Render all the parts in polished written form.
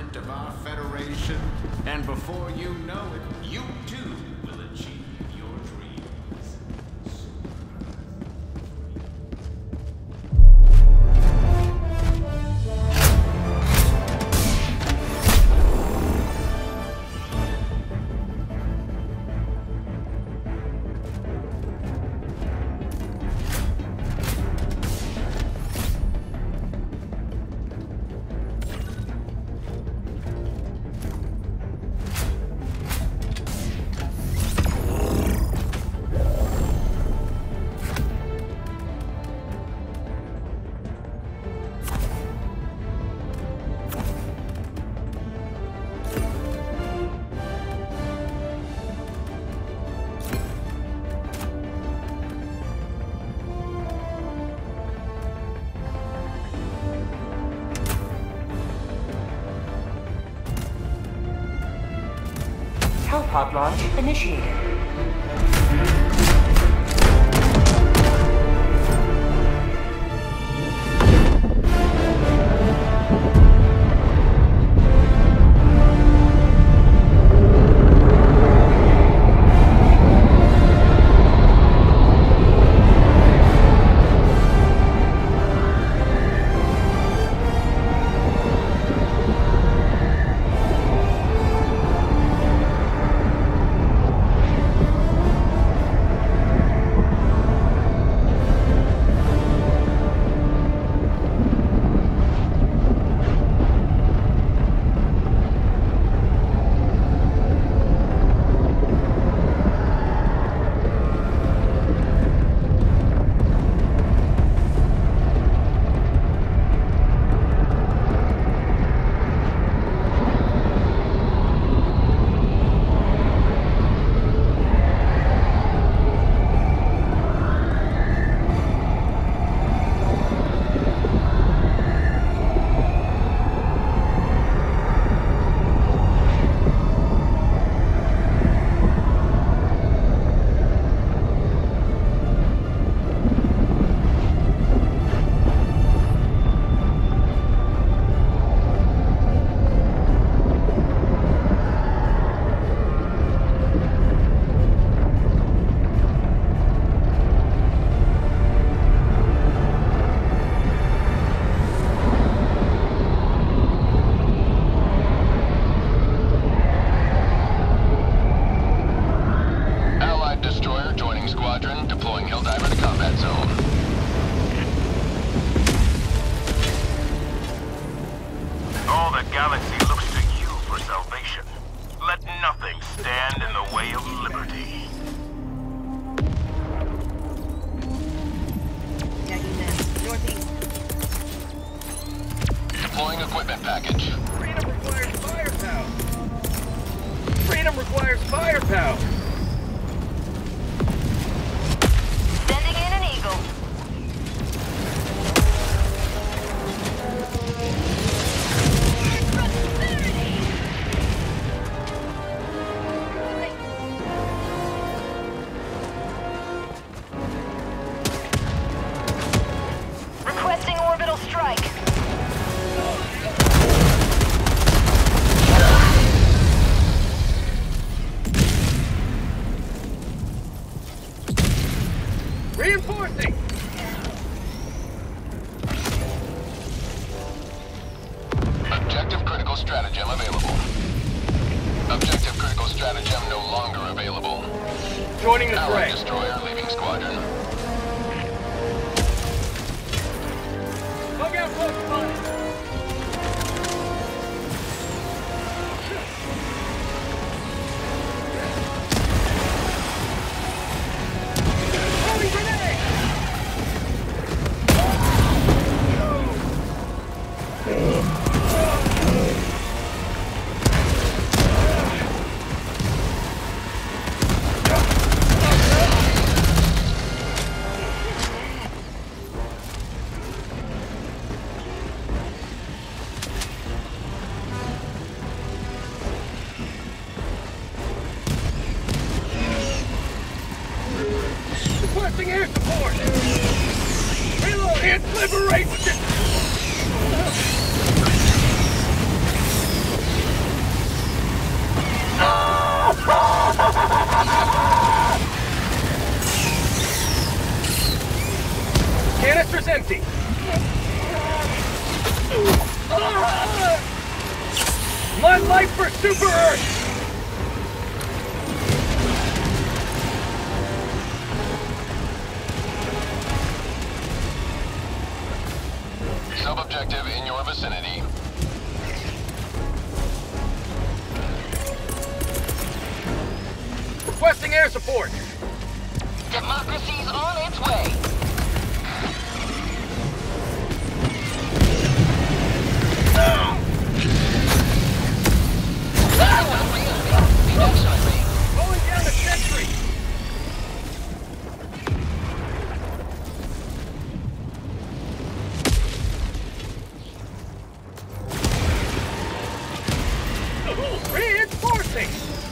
blueprint of our Federation, and before you know it, you too will achieve your dreams. Pod launch initiated. Equipment package. Freedom requires firepower. Freedom requires firepower. Sending in an Eagle. Requesting orbital strike. Reinforcing! Objective critical stratagem available. Objective critical stratagem no longer available. Joining the Allied fray. destroyer leaving squadron. Bug out close, bud. Throwing grenade! Requesting air support! Reload! Can't liberate! Blaster's empty. My life for Super Earth! Sub-objective in your vicinity. Requesting air support. Democracy's on its way. Going down the sentry. Reinforcing.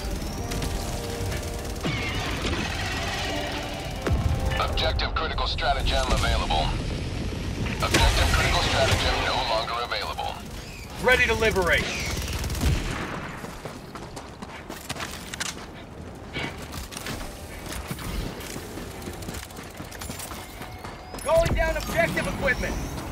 Objective critical stratagem available. Objective critical stratagem no longer available. Ready to liberate. Calling down objective equipment.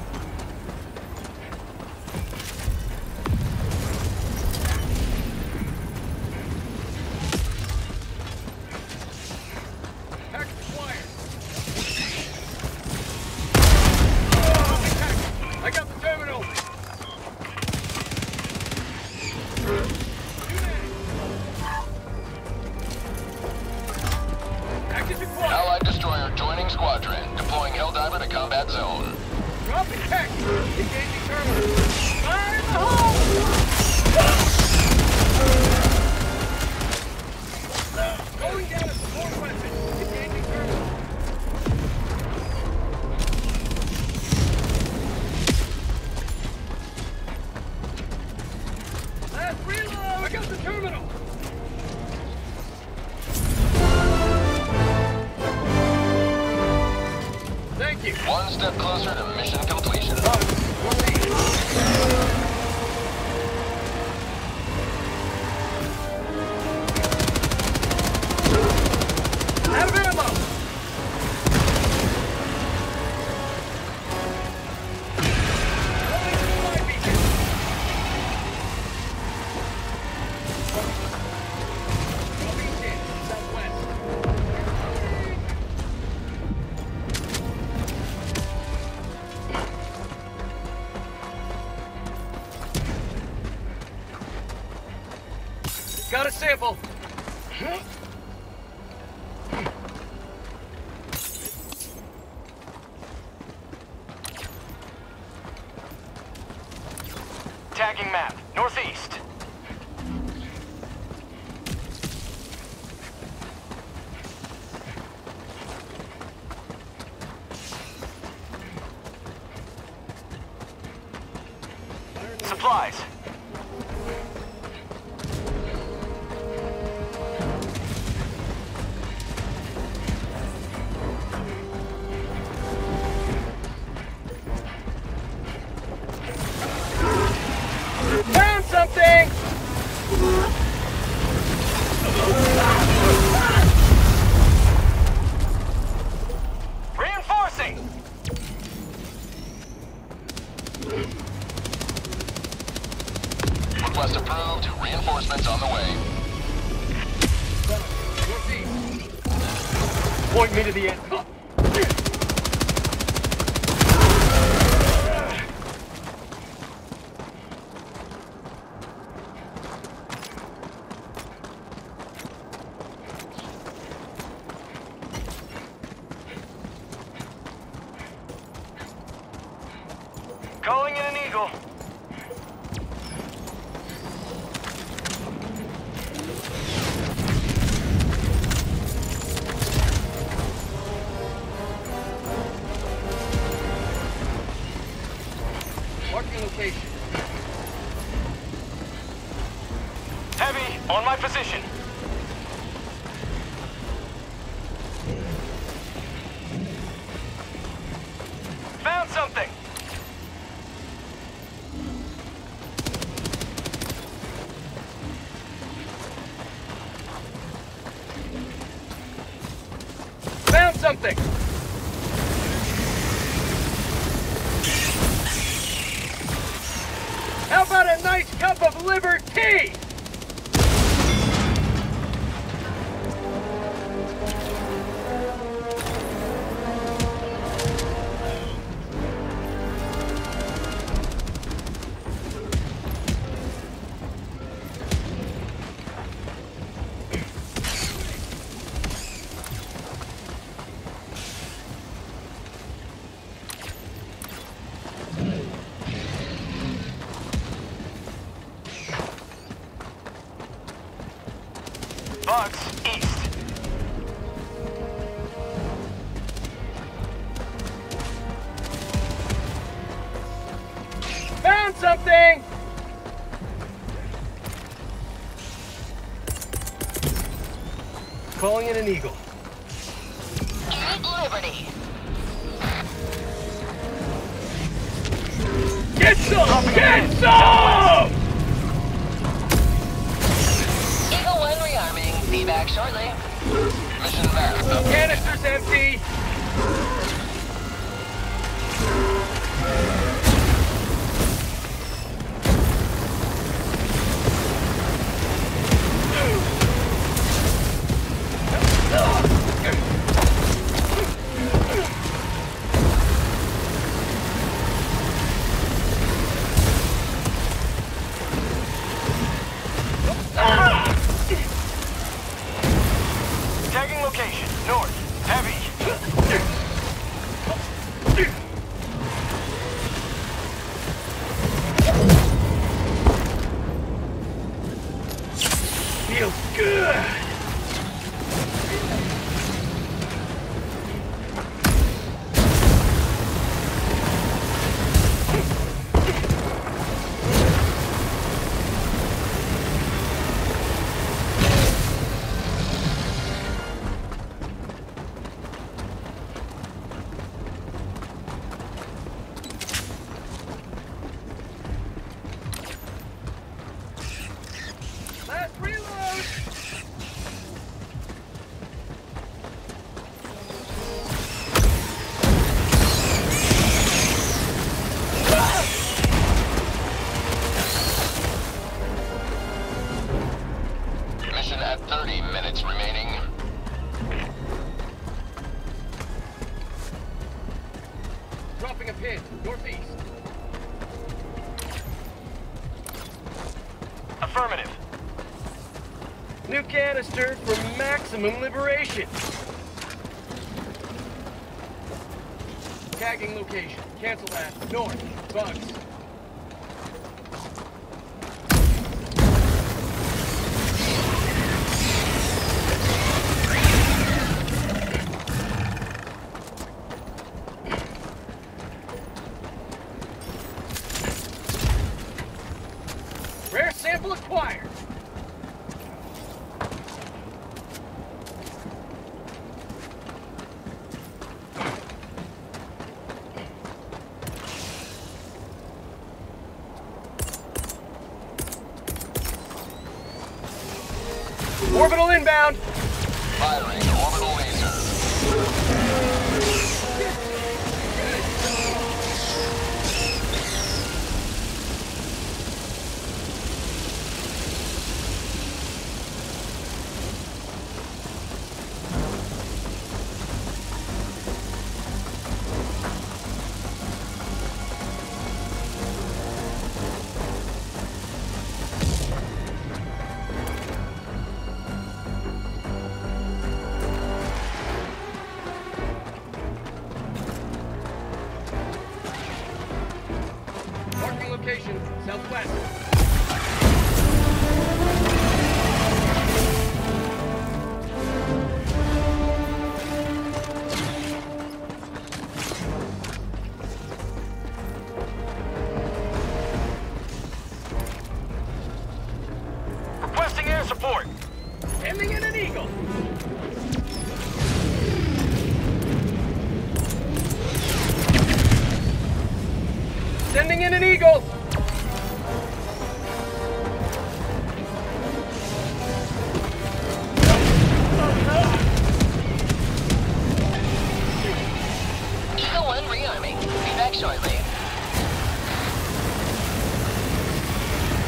Pack acquired. I got the terminal. Package acquired. Allied destroyer joining squadron. Deploying Helldiver to combat zone. Dropping tech. Engaging terminal. Fire in the hole! Going down a support weapon. Engaging terminal. Last reload! I got the terminal! Thank you. One step closer to mission completion. Out of ammo! Rolling supply beacon. Moving in, southwest. Got a sample. Tagging map, northeast. Supplies. Found something! Reinforcing! Request approved. Reinforcements on the way. Point me to the end. Calling in an Eagle. Marking location. Heavy, on my position. Found something. Found something. nice cup of liberty! Bugs, east. Found something! Calling in an eagle. Eat Liberty. Get some! Get some! Eagle 1 rearming. Be back shortly. Mission mapped. Canister's empty. Tagging location, north, heavy. Feels good. Last reload. Mission at 30 minutes remaining. Dropping a pin, northeast. Affirmative. New canister for maximum liberation. Tagging location. Cancel that. North. Bugs. Rare sample acquired. Orbital inbound. Firing orbital laser. Marking location. Southwest. Requesting air support. Sending in an eagle. Sending in an eagle. Eagle 1 rearming. Be back shortly.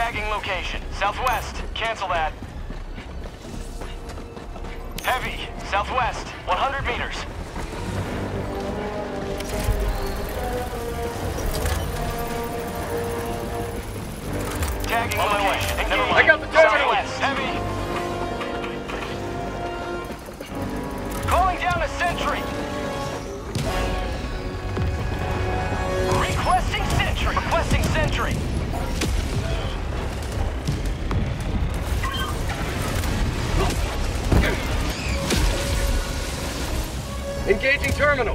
Tagging location. Southwest. Cancel that. Heavy. Southwest. 100 meters. Tagging location. Never mind. I got the terminal. Southwest. Heavy. Calling down a sentry. Requesting sentry. Requesting sentry. Engaging terminal.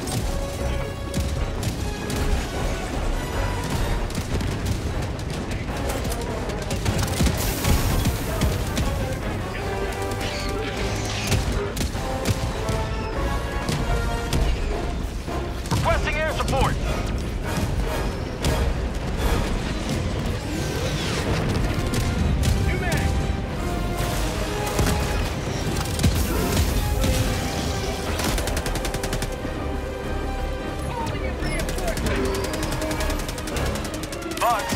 Requesting air support. New mag. Calling in reinforcements. Bugs.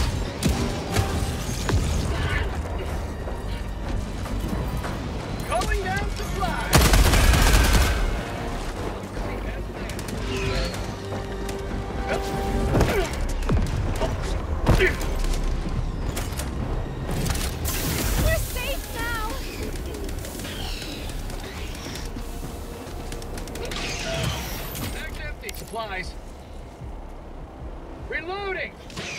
Calling down supply. We're safe now! Bag's empty. Supplies. Reloading.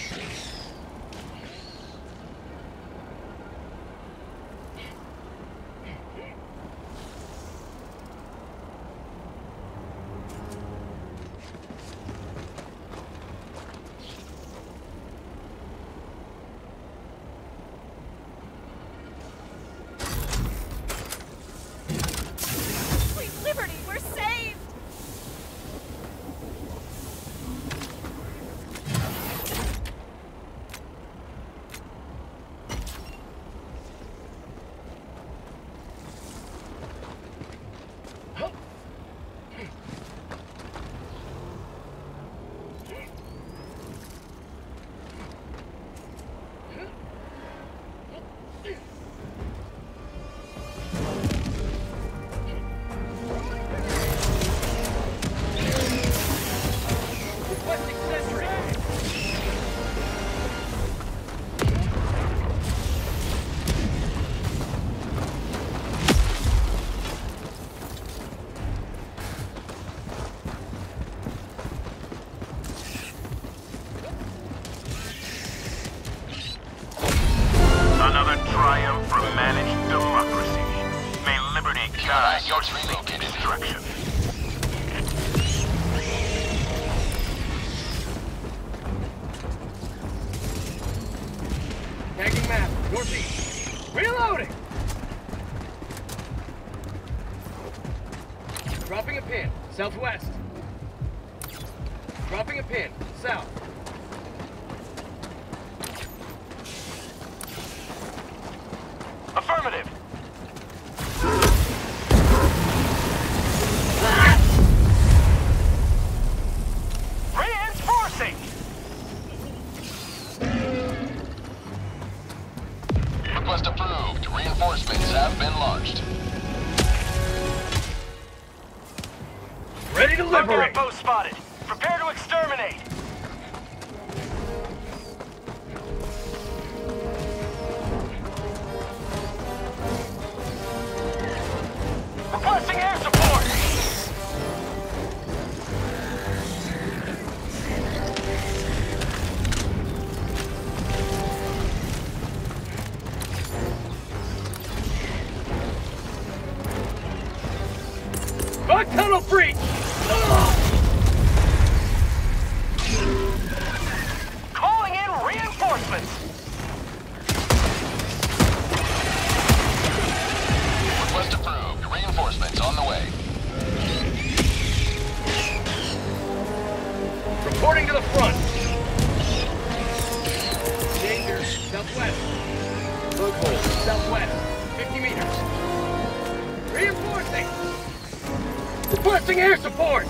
Sweet Liberty, we're saved! Requesting sentry. Another triumph for managed democracy. May liberty guide your relocated. destruction. Tagging map. Northeast. Reloading. Dropping a pin. Southwest. Dropping a pin. South. Affirmative. Reinforcing. Request approved. Reinforcements have been launched. Ready to Look liberate. outpost spotted. Prepare to exterminate. Requesting air support. Bug tunnel breach. Calling in reinforcements. Request approved. Reinforcements on the way. Reporting to the front. Danger. Southwest. Bug hole. Southwest. 50 meters. Reinforcing. Requesting air support.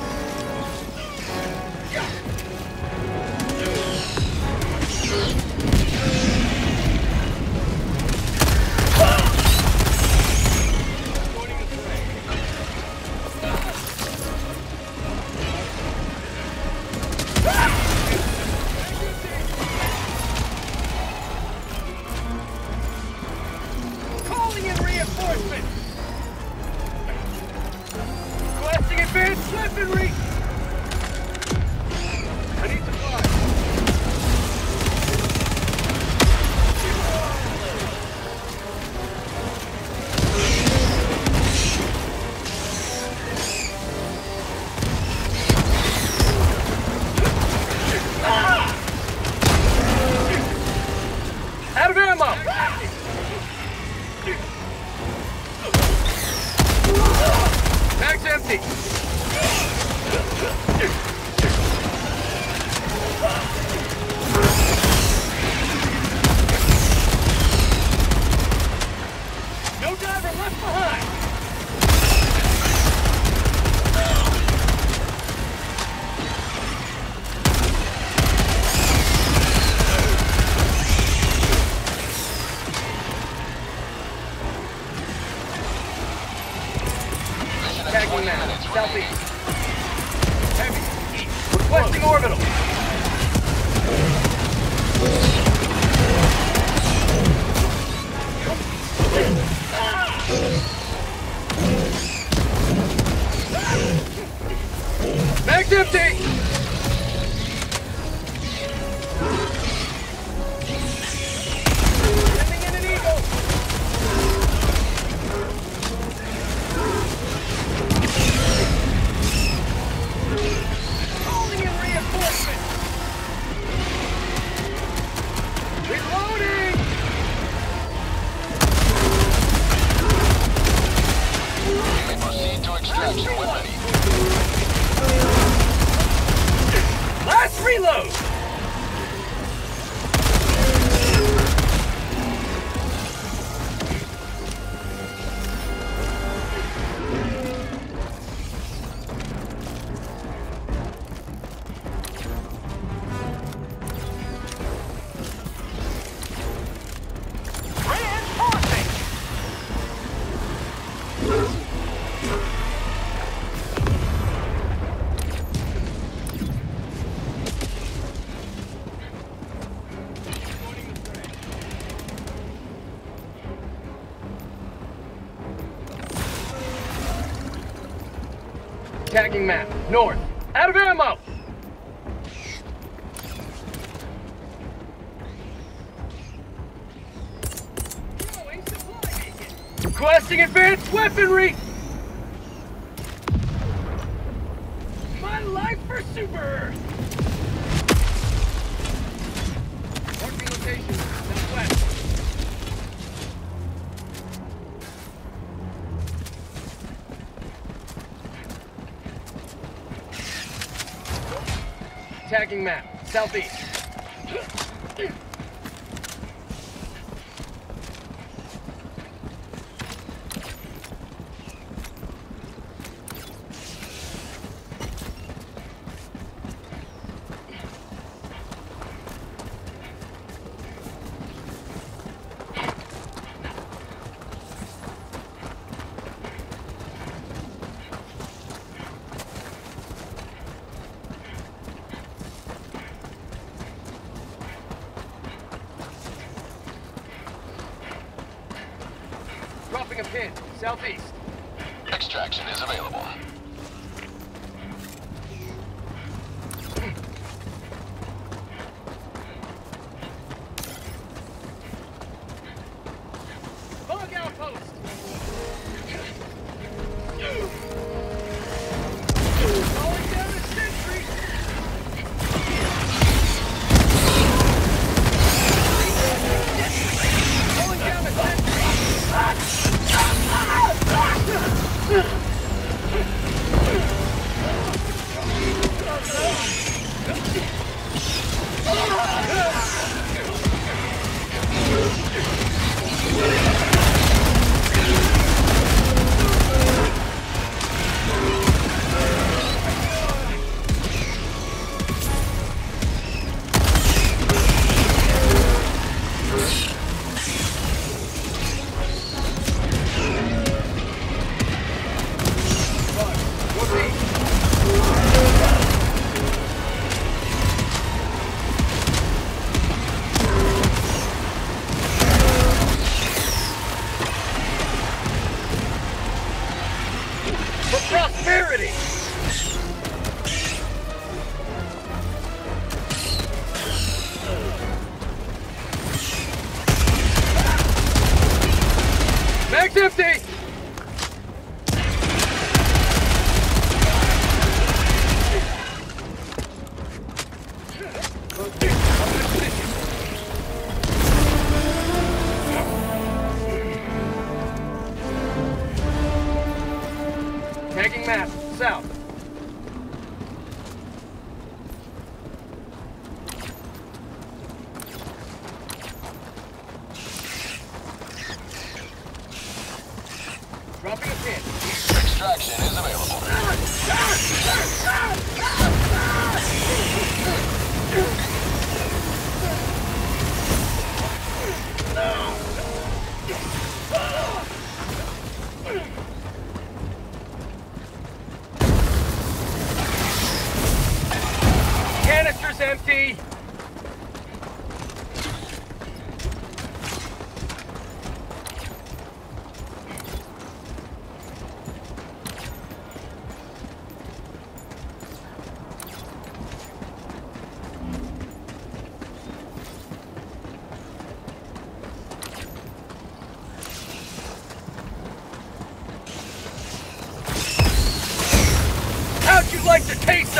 southeast. Heavy, east. Requesting orbital. Mag's empty! Sending in an eagle! Calling in reinforcements! Reloading! You may proceed to extraction when ready. Last reload! Reinforcing! Tagging map, north. Out of ammo! Throwing supply beacon. Requesting advanced weaponry! My life for Super Earth! Marking location, southwest. Tagging map, southeast. Dropping a pin, southeast. Extraction is available. Bug outpost! Calling down a sentry! Calling down a prosperity! Mag's empty! Tagging map, south.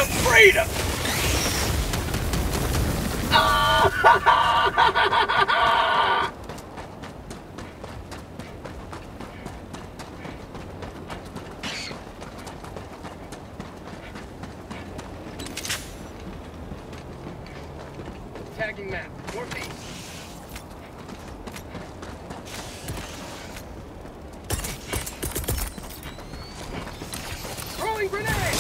of freedom! Tagging map, northeast. Throwing grenade!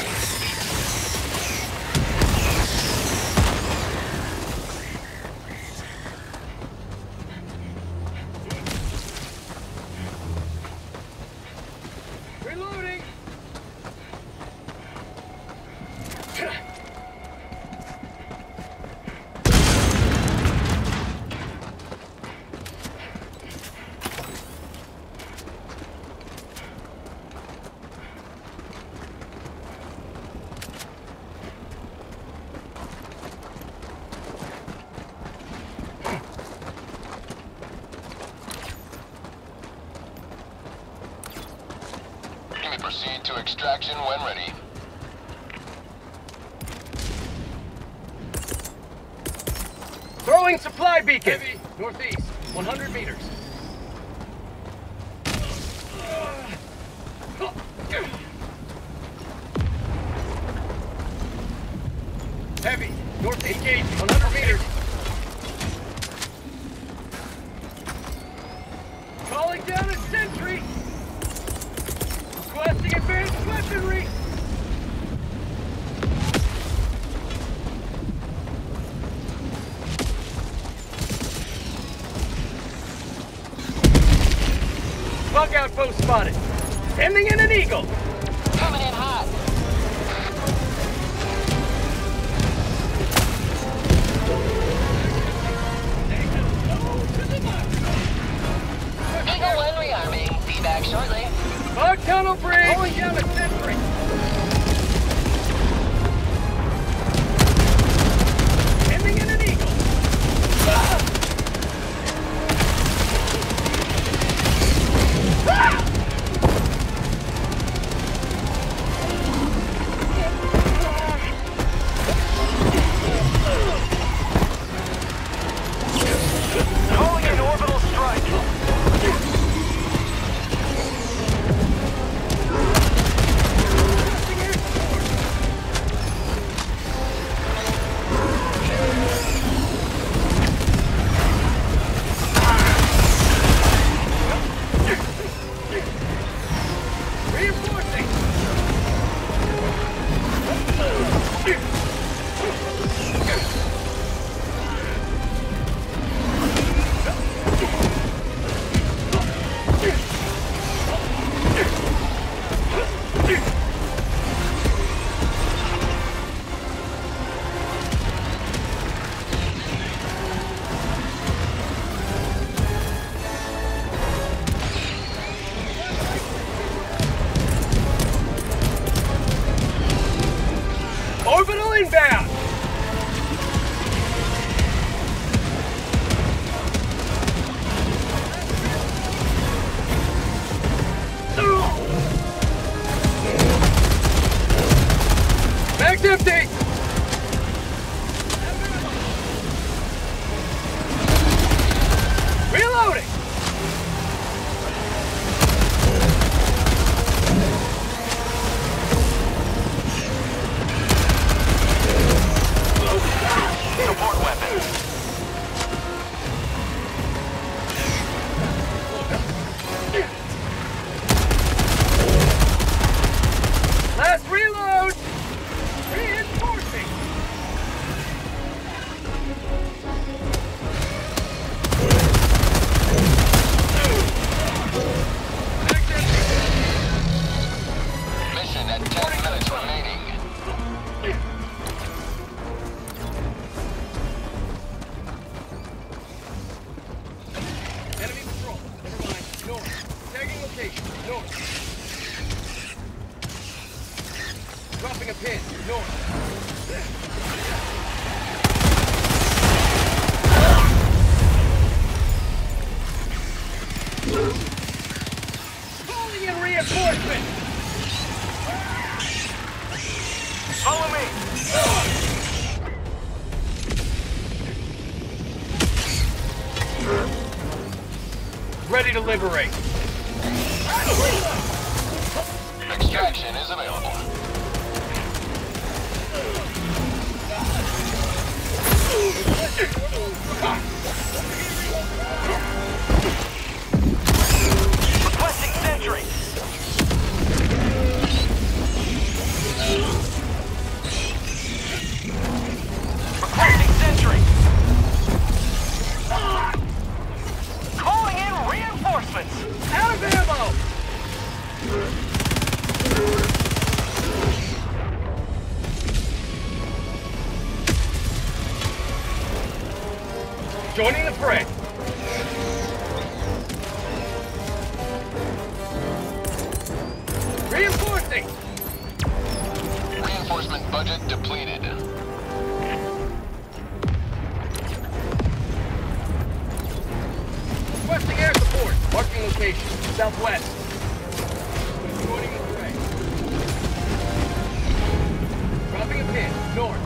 Reloading! You may proceed to extraction when ready. Throwing supply beacon! Heavy, northeast, 100 meters. Heavy, north engaged, 100 meters. Calling down a sentry! Requesting advanced weaponry! Bug outpost spotted. Sending in an eagle. Coming in hot. Eagle 1 rearming. Be back shortly. Bug tunnel breach. Calling down a sentry. Sending in an eagle. Calling in orbital strike. ready to liberate. Extraction is available. Requesting sentry. Requesting sentry. Calling in reinforcements. Out of ammo! Joining the fray. Reinforcing! Reinforcement budget depleted. Requesting air support. Marking location. Southwest. Joining the fray. Dropping a pin. North.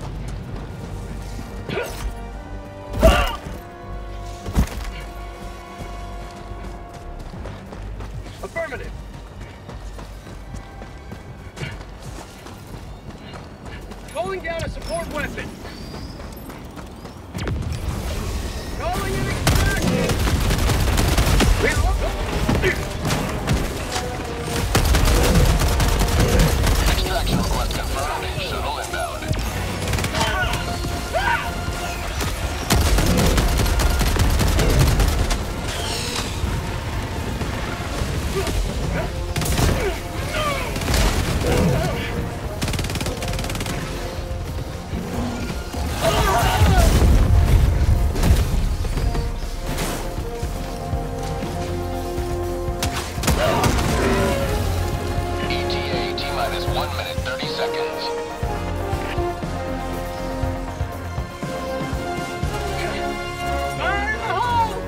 Affirmative. Calling down a support weapon. Calling in extraction. Extraction request confirmed. Shuttle inbound. ETA T-minus 1 minute 30 seconds. Fire in the hole!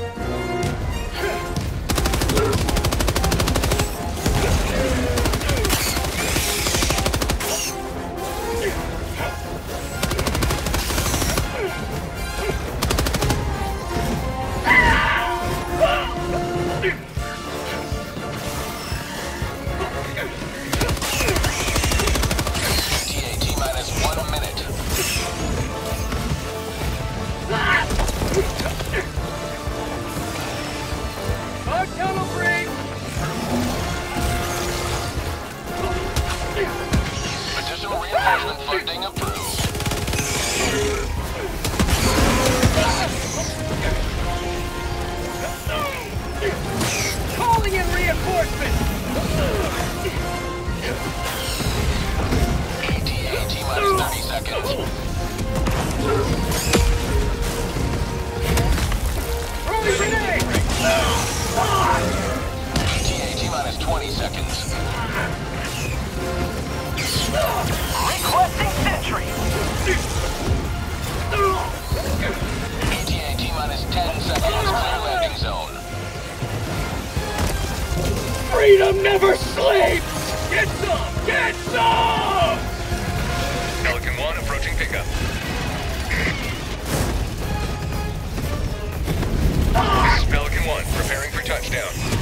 ETA T-minus 1 minute. Our tunnel break! Additional reinforcement funding approved. Calling in reinforcements! ETA T-minus 30 seconds. Throwing grenade! ETA T-minus 20 seconds. Requesting sentry. ETA T-minus 10 seconds. Clear landing zone. Freedom never sleeps! Get some! Get some! Pelican 1 approaching pickup. This is Pelican 1, preparing for touchdown.